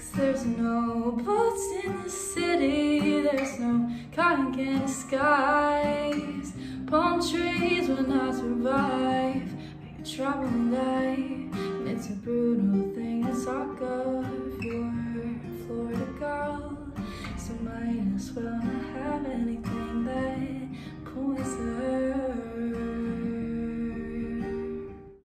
There's no boats in the city, there's no cotton candy skies. Palm trees will not survive, but you travel and die. And it's a brutal thing to talk of. You're a Florida girl, so might as well not have anything.